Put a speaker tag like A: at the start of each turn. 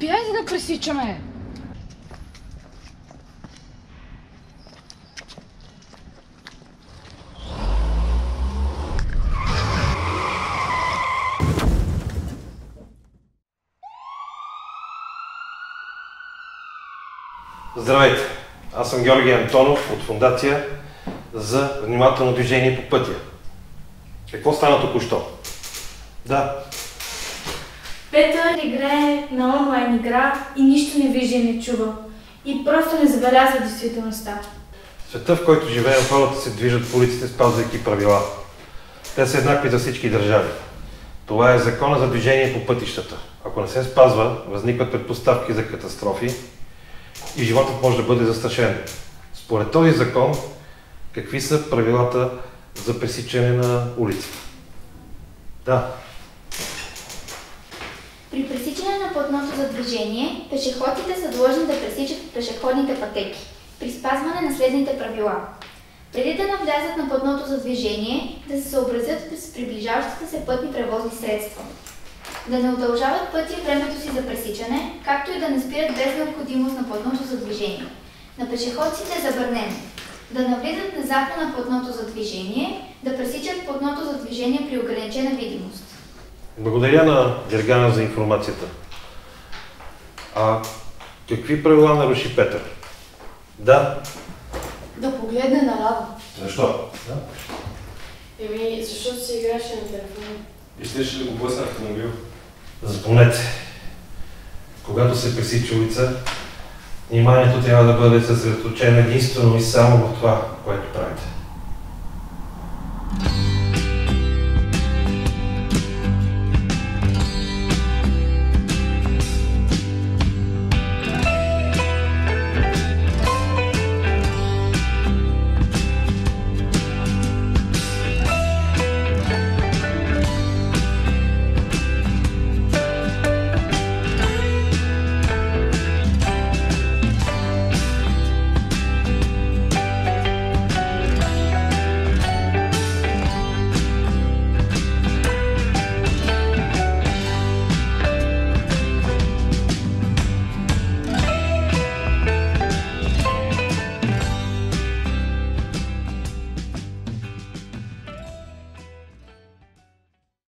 A: Спирайте да пресичаме!
B: Здравейте! Аз съм Георги Антонов от Фондация за внимателно движение по пътя. Какво стана току-що? Да.
C: Петър играе на онлайн игра и нищо не вижда и не чува. И просто не забелязва действителността.
B: В света, в който живеем, хората се движат по улиците, спазвайки правила. Те са еднакви за всички държави. Това е закона за движение по пътищата. Ако не се спазва, възникват предпоставки за катастрофи и животът може да бъде застрашен. Според този закон, какви са правилата за пресичане на улицата? Да.
D: При пресичане на платното за движение, пешеходците са длъжни да пресичат пешеходните пътеки, при спазване на следните правила. Преди да навлязат на платното за движение, да се съобразят с приближаващите се пътни превозни средства. Да не удължават пътя и времето си за пресичане, както и да не спират без необходимост на платното за движение. На пешеходците е забранено да навлизат внезапно на платното за движение, да пресичат платното за движение при ограничена видимост.
B: Благодаря на Гергана за информацията. А какви правила наруши Петър? Да.
C: Да погледне наляво.
B: Защо? Да.
C: Защото си играеше на телефона.
E: Искаш ли да го блъсна автомобил?
B: Запомнете, когато се пресича улица, вниманието трябва да бъде съсредоточено единствено и само в това, което правите.